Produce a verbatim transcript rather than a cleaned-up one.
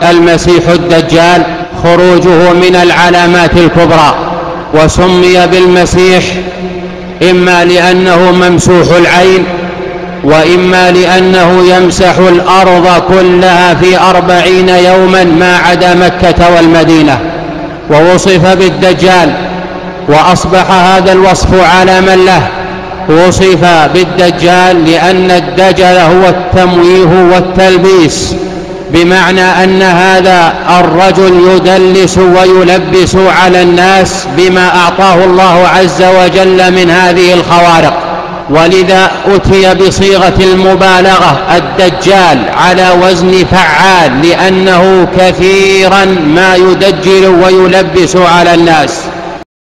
المسيح الدجال خروجه من العلامات الكبرى، وسمي بالمسيح إما لأنه ممسوح العين، وإما لأنه يمسح الأرض كلها في أربعين يوما ما عدا مكة والمدينة. ووصف بالدجال وأصبح هذا الوصف علامًا له. وصف بالدجال لأن الدجل هو التمويه والتلبيس، بمعنى أن هذا الرجل يدلس ويلبس على الناس بما أعطاه الله عز وجل من هذه الخوارق، ولذا أتي بصيغة المبالغة الدجال على وزن فعال، لأنه كثيرا ما يدجل ويلبس على الناس.